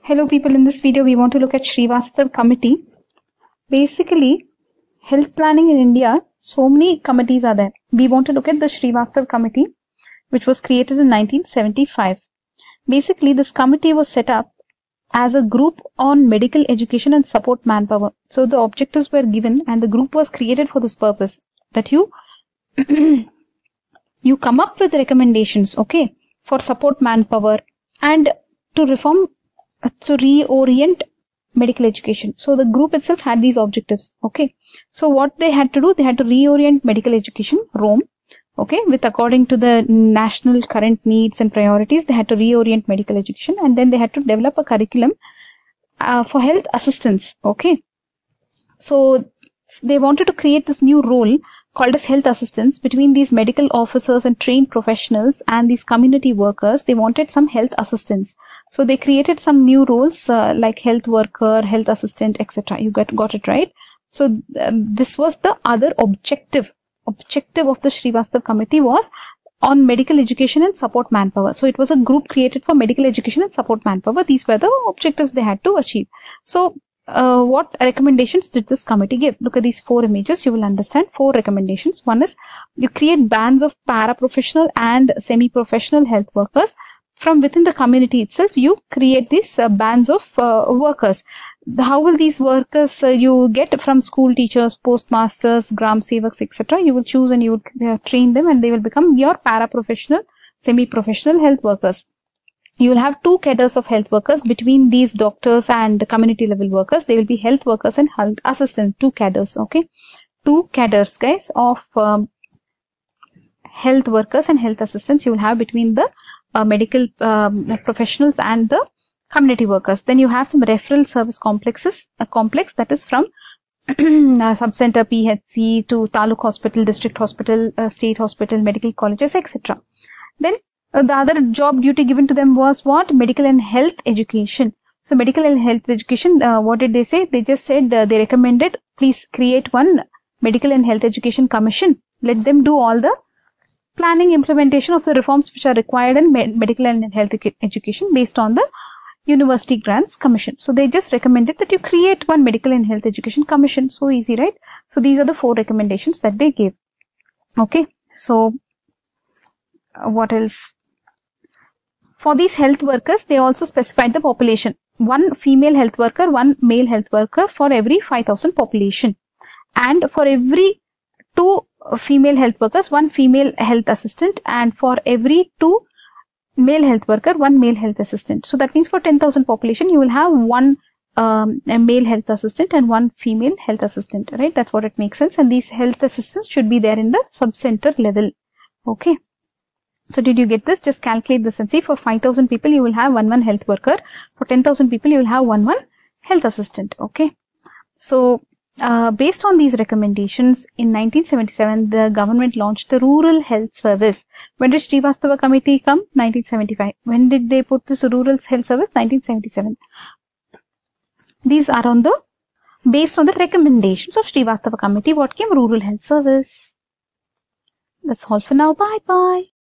Hello people, in this video we want to look at Srivastava committee. Basically, health planning in India, so many committees are there. We want to look at the Srivastava committee, which was created in 1975. Basically, this committee was set up as a group on medical education and support manpower. So the objectives were given and the group was created for this purpose, that you you come up with recommendations, okay, for support manpower and to reform, to reorient medical education. So the group itself had these objectives, okay. So what they had to do, they had to reorient medical education, Rome, okay, with according to the national current needs and priorities. They had to reorient medical education, and then they had to develop a curriculum for health assistance, okay. So they wanted to create this new role called as health assistants between these medical officers and trained professionals and these community workers. They wanted some health assistants. So they created some new roles like health worker, health assistant, etc. You got it right. So this was the other objective of the Srivastava committee, was on medical education and support manpower. So it was a group created for medical education and support manpower. These were the objectives they had to achieve. So what recommendations did this committee give? Look at these 4 images. You will understand 4 recommendations. One is you create bands of paraprofessional and semi-professional health workers. From within the community itself, you create these bands of workers. How will these workers you get? From school teachers, postmasters, gram sevaks, etc. You will choose and you will train them, and they will become your paraprofessional, semi-professional health workers. You will have 2 cadres of health workers between these doctors and community level workers. They will be health workers and health assistants. 2 cadres, okay. 2 cadres, guys, of health workers and health assistants you will have between the medical professionals and the community workers. Then you have some referral service complexes, a complex that is from sub-center, PHC to Taluk hospital, district hospital, state hospital, medical colleges, etc. Then the other job duty given to them was what? Medical and health education. So medical and health education, what did they say? They just said they recommended, please create one medical and health education commission. Let them do all the planning, implementation of the reforms which are required in medical and health education based on the University Grants Commission. So they just recommended that you create one medical and health education commission. So easy, right? So these are the 4 recommendations that they gave. Okay. So what else? For these health workers, they also specified the population. 1 female health worker, 1 male health worker for every 5,000 population. And for every 2 female health workers, 1 female health assistant, and for every 2 male health worker, 1 male health assistant. So that means for 10,000 population, you will have 1 male health assistant and 1 female health assistant, right? That's what it makes sense. And these health assistants should be there in the sub-center level. Okay. So did you get this? Just calculate this and see. For 5,000 people, you will have 1 health worker. For 10,000 people, you will have 1 health assistant. Okay. So based on these recommendations, in 1977, the government launched the Rural Health Service. When did Srivastava committee come? 1975. When did they put this Rural Health Service? 1977. These are on the, based on the recommendations of Srivastava committee, what came? Rural Health Service. That's all for now. Bye bye.